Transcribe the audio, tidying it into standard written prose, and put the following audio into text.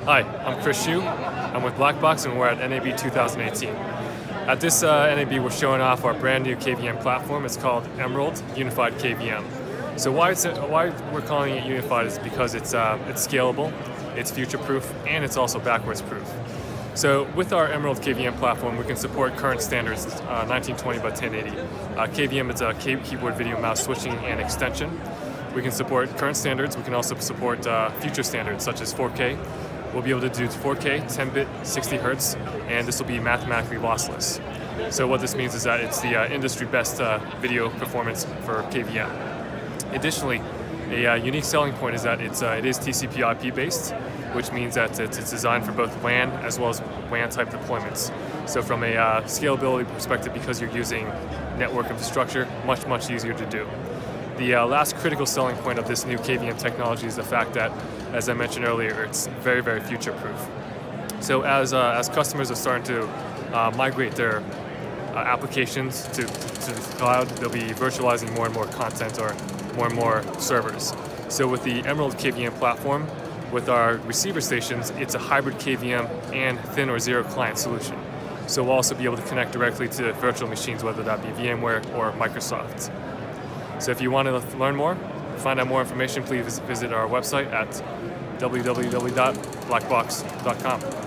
Hi, I'm Chris Hsu. I'm with Blackbox and we're at NAB 2018. At this NAB we're showing off our brand new KVM platform. It's called Emerald Unified KVM. So why we're calling it unified is because it's scalable, it's future-proof, and it's also backwards-proof. So with our Emerald KVM platform, we can support current standards 1920 by 1080. KVM is a keyboard video mouse switching and extension. We can support current standards. We can also support future standards such as 4K. We'll be able to do 4K, 10-bit, 60 Hertz, and this will be mathematically lossless. So what this means is that it's the industry best video performance for KVM. Additionally, a unique selling point is that it is TCP/IP based, which means that it's designed for both WAN as well as WAN type deployments. So from a scalability perspective, because you're using network infrastructure, much easier to do. The last critical selling point of this new KVM technology is the fact that, as I mentioned earlier, it's very future-proof. So as customers are starting to migrate their applications to the cloud, they'll be virtualizing more and more content or more and more servers. So with the Emerald KVM platform, with our receiver stations, it's a hybrid KVM and thin or zero client solution. So we'll also be able to connect directly to virtual machines, whether that be VMware or Microsoft. So if you want to learn more, find out more information, please visit our website at www.blackbox.com.